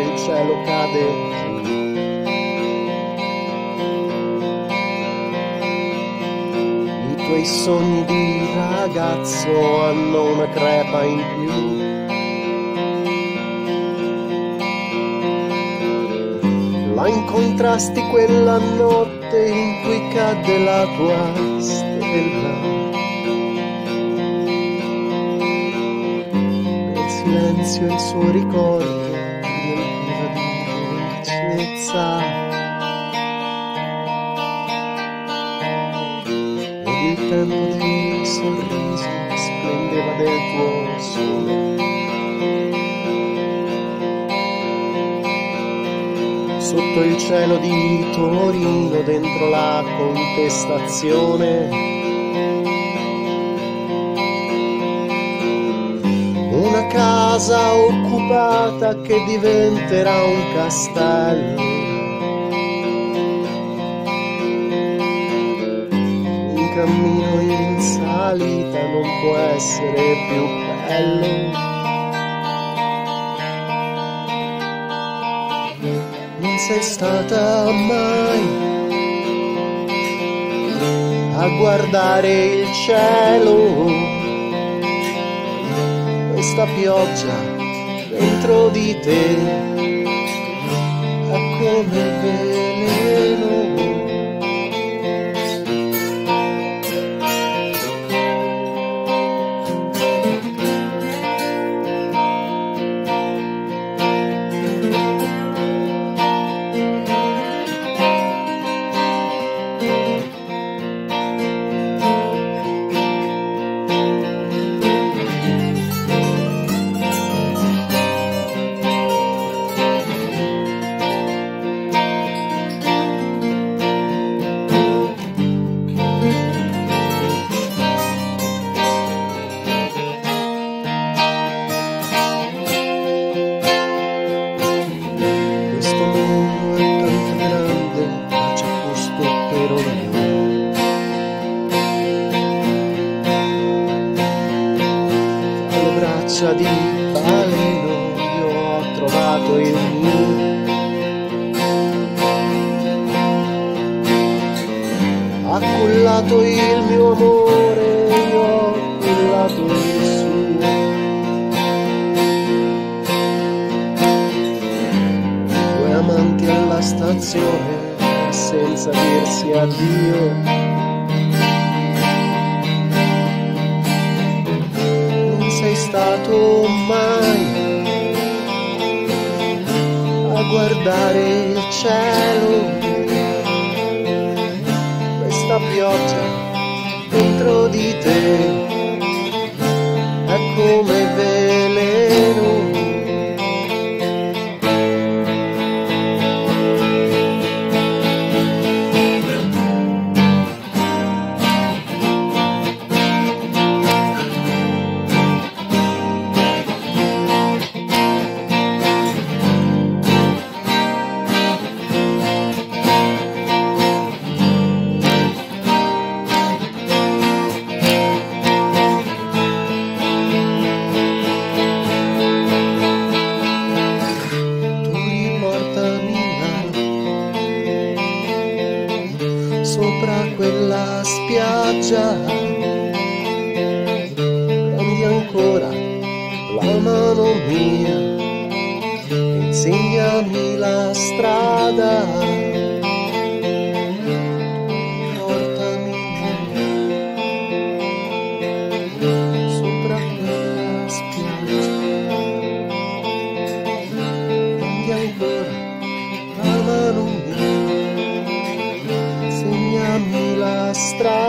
il cielo cade giù. I tuoi sogni di ragazzo hanno una crepa in più. La incontrasti quella notte in cui cadde la tua stella. Nel silenzio il suo ricordo riempiva di dolcezza. Ed il tempo dei sorrisi splendeva del tuo sole. Sotto il cielo di Torino, dentro la contestazione, una casa occupata che diventerà un castello. Un cammino in salita non può essere più bello. Non sei stata mai a guardare il cielo, questa pioggia dentro di te è come veleno. Di baleno io ho trovato il mio. Ha cullato il mio amore, io ho cullato il suo. Due amanti alla stazione senza dirsi addio. Sei stato mai a guardare il cielo, questa pioggia dentro di te è come veleno. Sopra quella spiaggia prendi ancora la mano mia, insegnami la strada, portami sopra quella spiaggia, prendi ancora la mano mia, insegnami la strada.